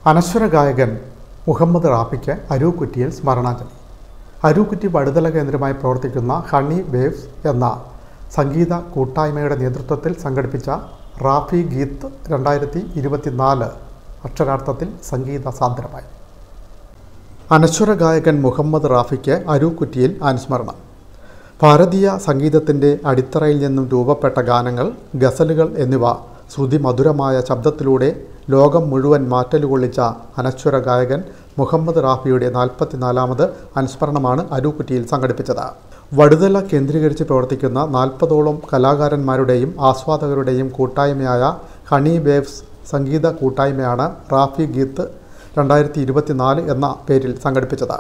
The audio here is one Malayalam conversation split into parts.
അനശ്വര ഗായകൻ മുഹമ്മദ് റാഫിക്ക് അരൂക്കുറ്റിയിൽ സ്മരണാഞ്ജലി. അരൂക്കുറ്റി വടുതല കേന്ദ്രമായി പ്രവർത്തിക്കുന്ന ഹണി വേവ്സ് എന്ന സംഗീത കൂട്ടായ്മയുടെ നേതൃത്വത്തിൽ സംഘടിപ്പിച്ച റാഫി ഗീത്ത് 2024 അക്ഷരാർത്ഥത്തിൽ സംഗീത സാന്ദ്രമായി. അനശ്വര ഗായകൻ മുഹമ്മദ് റാഫിക്ക് അരൂക്കുറ്റിയിൽ അനുസ്മരണം. ഭാരതീയ സംഗീതത്തിൻ്റെ അടിത്തറയിൽ നിന്നും രൂപപ്പെട്ട ഗാനങ്ങൾ, ഗസലുകൾ എന്നിവ ശ്രുതിമധുരമായ ശബ്ദത്തിലൂടെ ലോകം മുഴുവൻ മാറ്റലുകൊള്ളിച്ച അനശ്വര ഗായകൻ മുഹമ്മദ് റാഫിയുടെ 44ാമത് അനുസ്മരണമാണ് അരൂക്കുറ്റിയിൽ സംഘടിപ്പിച്ചത്. വടുതല കേന്ദ്രീകരിച്ച് പ്രവർത്തിക്കുന്ന 40ഓളം കലാകാരന്മാരുടെയും ആസ്വാദകരുടെയും കൂട്ടായ്മയായ ഹണി വേവ്സ് സംഗീത കൂട്ടായ്മയാണ് റാഫി ഗീത്ത് 2024 എന്ന പേരിൽ സംഘടിപ്പിച്ചത്.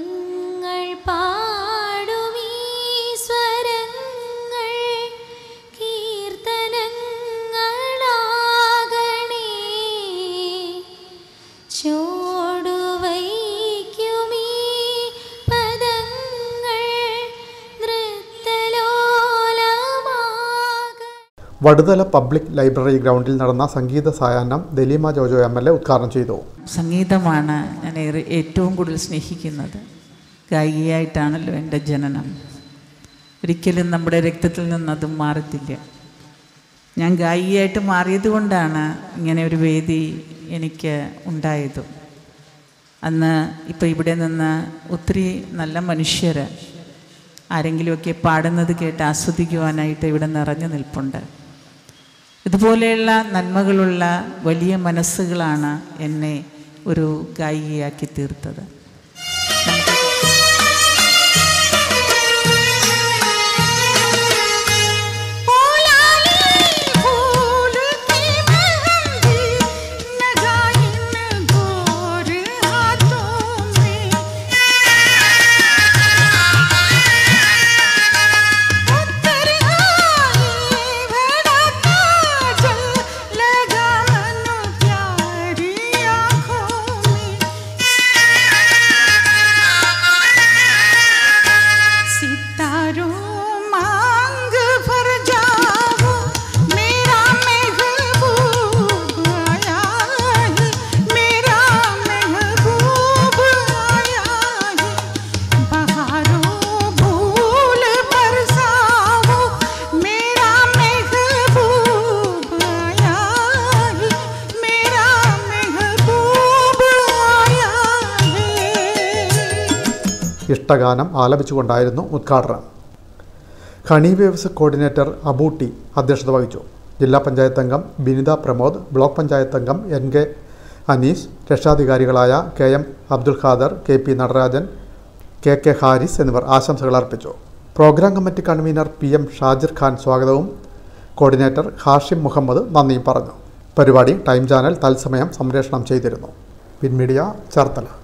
വടുതല പബ്ലിക് ലൈബ്രറി ഗ്രൗണ്ടിൽ നടന്ന സംഗീത സായാഹ്നം ദലീമ ജോജോ MLA ഉദ്ഘാടനം ചെയ്തു. സംഗീതമാണ് ഞാൻ ഏറ്റവും കൂടുതൽ സ്നേഹിക്കുന്നത്. ഗായികയായിട്ടാണല്ലോ എൻ്റെ ജനനം. ഒരിക്കലും നമ്മുടെ രക്തത്തിൽ നിന്നത് മാറത്തില്ല. ഞാൻ ഗായികയായിട്ട് മാറിയത് കൊണ്ടാണ് ഇങ്ങനെ ഒരു വേദി എനിക്ക് ഉണ്ടായതും. അന്ന് ഇപ്പോൾ ഇവിടെ നിന്ന് ഒത്തിരി നല്ല മനുഷ്യർ ആരെങ്കിലുമൊക്കെ പാടുന്നത് കേട്ട് ആസ്വദിക്കുവാനായിട്ട് ഇവിടെ നിറഞ്ഞു നിൽപ്പുണ്ട്. ഇതുപോലെയുള്ള നന്മകളുള്ള വലിയ മനസ്സുകളാണ് എന്നെ ഒരു ഗായികയാക്കി തീർത്തത്. ഇഷ്ടഗാനം ആലപിച്ചുകൊണ്ടായിരുന്നു ഉദ്ഘാടനം. ഹണി വേവ്സ് കോർഡിനേറ്റർ അബൂട്ടി അധ്യക്ഷത വഹിച്ചു. ജില്ലാ പഞ്ചായത്ത് അംഗം ബിനിത പ്രമോദ്, ബ്ലോക്ക് പഞ്ചായത്ത് അംഗം NK Anees, രക്ഷാധികാരികളായ KM Abdul Khader, KP Natarajan, KK Haris എന്നിവർ ആശംസകൾ അർപ്പിച്ചു. Program committee convener PM Shajir Khan സ്വാഗതവും കോർഡിനേറ്റർ ഹാഷിം മുഹമ്മദ് നന്ദിയും പറഞ്ഞു. പരിപാടി ടൈം ചാനൽ തത്സമയം സംപ്രേഷണം ചെയ്തിരുന്നു. പിൻമീഡിയ ചേർത്തല.